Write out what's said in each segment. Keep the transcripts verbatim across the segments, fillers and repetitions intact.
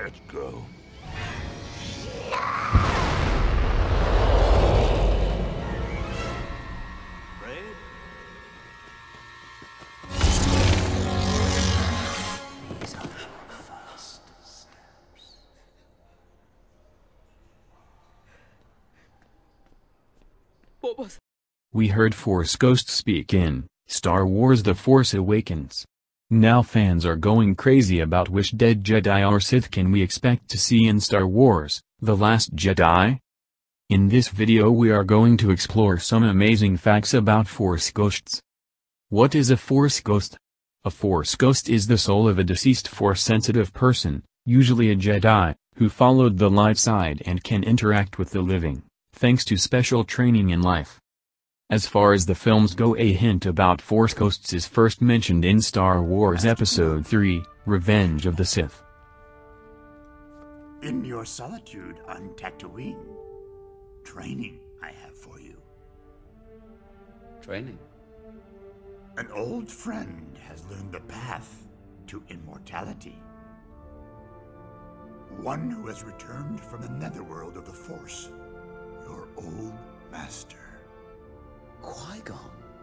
quiet girl. Afraid? These are your first steps. What was We heard Force Ghost speak in Star Wars The Force Awakens. Now fans are going crazy about which dead Jedi or Sith can we expect to see in Star Wars, The Last Jedi? In this video we are going to explore some amazing facts about Force Ghosts. What is a Force Ghost? A Force Ghost is the soul of a deceased Force-sensitive person, usually a Jedi, who followed the light side and can interact with the living, thanks to special training in life. As far as the films go, a hint about Force Ghosts is first mentioned in Star Wars Episode three, Revenge of the Sith. In your solitude on Tatooine, training I have for you. Training? An old friend has learned the path to immortality. One who has returned from the netherworld of the Force, your old master. Qui-Gon?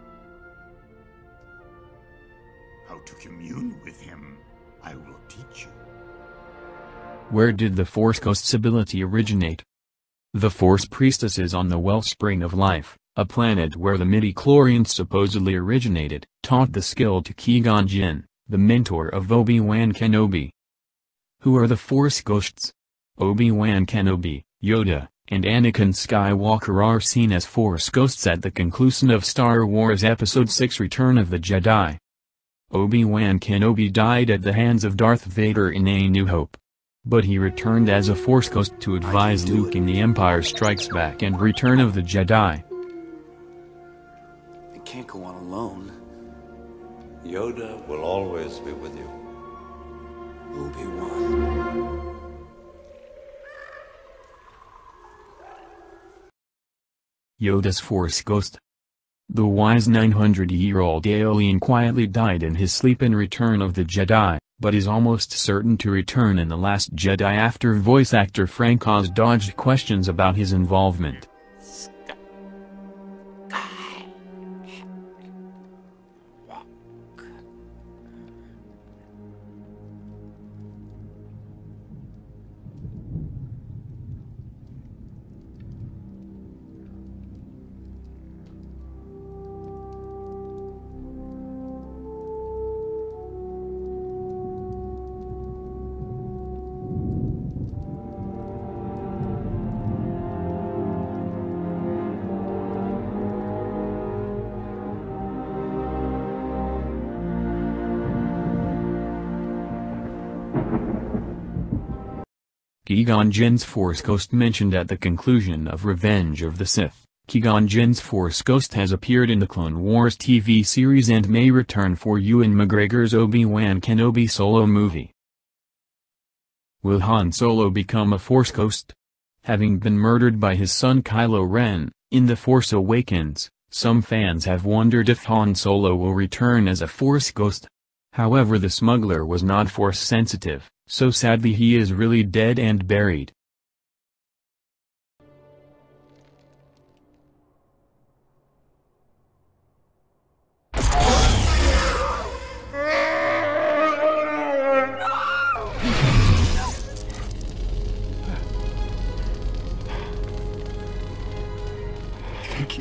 How to commune with him, I will teach you. Where did the Force Ghost's ability originate? The Force Priestesses on the Wellspring of Life, a planet where the midi-chlorians supposedly originated, taught the skill to Qui-Gon Jinn, the mentor of Obi-Wan Kenobi. Who are the Force Ghosts? Obi-Wan Kenobi, Yoda, and Anakin Skywalker are seen as Force Ghosts at the conclusion of Star Wars Episode six Return of the Jedi. Obi-Wan Kenobi died at the hands of Darth Vader in A New Hope. But he returned as a Force Ghost to advise Luke in The Empire Strikes Back and Return of the Jedi. You can't go on alone. Yoda will always be with you. Obi-Wan. Yoda's Force Ghost. The wise nine hundred year old alien quietly died in his sleep in Return of the Jedi, but is almost certain to return in The Last Jedi after voice actor Frank Oz dodged questions about his involvement. Qui-Gon Jinn's Force Ghost mentioned at the conclusion of Revenge of the Sith. Qui-Gon Jinn's Force Ghost has appeared in the Clone Wars T V series and may return for Ewan McGregor's Obi-Wan Kenobi solo movie. Will Han Solo become a Force Ghost? Having been murdered by his son Kylo Ren, in The Force Awakens, some fans have wondered if Han Solo will return as a Force Ghost. However, the smuggler was not Force sensitive, so sadly he is really dead and buried. Thank you.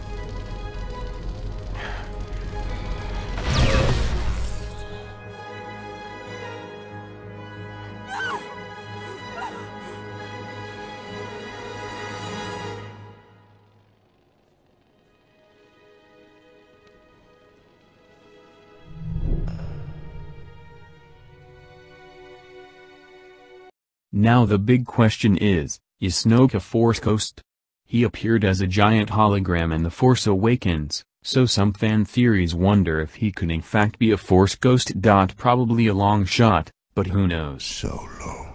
Now the big question is, is Snoke a Force Ghost? He appeared as a giant hologram in The Force Awakens, so some fan theories wonder if he could in fact be a Force Ghost. Probably a long shot, but who knows. Solo.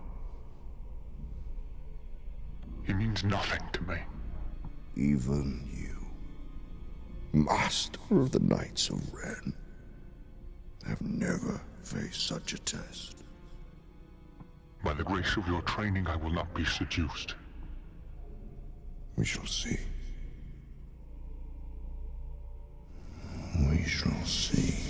He means nothing to me. Even you, Master of the Knights of Ren, have never faced such a test. By the grace of your training, I will not be seduced. We shall see. We shall see.